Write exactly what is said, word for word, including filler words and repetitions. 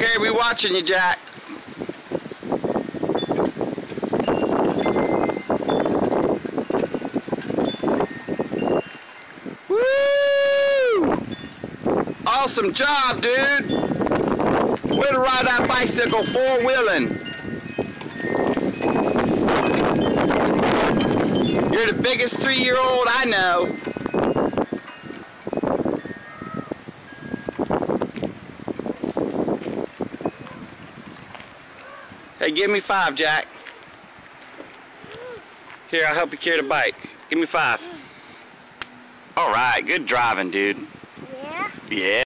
Okay, we watching you, Jack. Woo! Awesome job, dude. Way to ride that bicycle four-wheeling. You're the biggest three-year-old I know. Hey, give me five, Jack. Here, I'll help you carry the bike. Give me five. All right, good driving, dude. Yeah? Yeah.